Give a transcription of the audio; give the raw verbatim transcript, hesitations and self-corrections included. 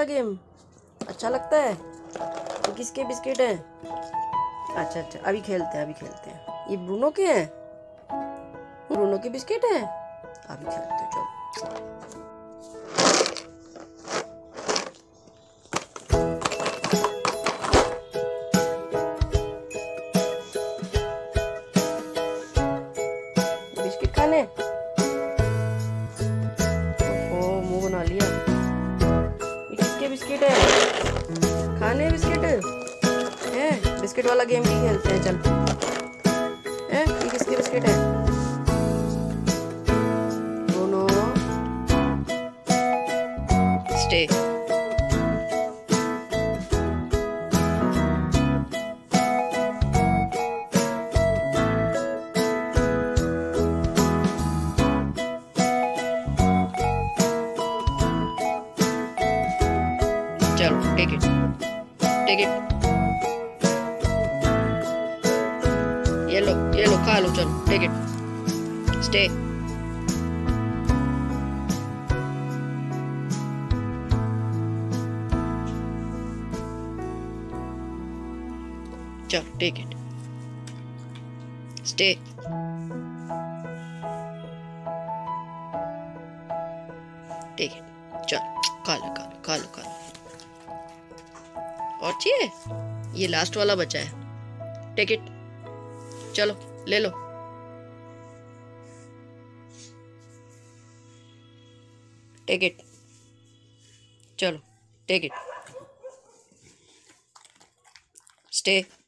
Game अच्छा लगता है? ये किसके बिस्किट हैं? अच्छा अच्छा, अभी खेलते हैं अभी खेलते हैं। ये ब्रूनो के हैं? ब्रूनो के बिस्किट हैं? अभी खेलते हैं, चलो। बिस्किट खाने? ओहो, मुंह बना लिया। ये किसके बिस्किट है? खाने बिस्किट है? बिस्किट वाला गेम भी खेलते हैं, चल। है ये किसके बिस्किट है? दोनों स्टे। चलो टेक इट, टेक इट। ये लो ये लो, खा लो, चलो टेक इट, स्टे। चलो take it, stay. Take it, चलो खा लो खा लो खा लो खा लो। और चाहिए? ये लास्ट वाला बचा है, टेक इट, चलो ले लो। टेक इट, चलो टेक इट, स्टे।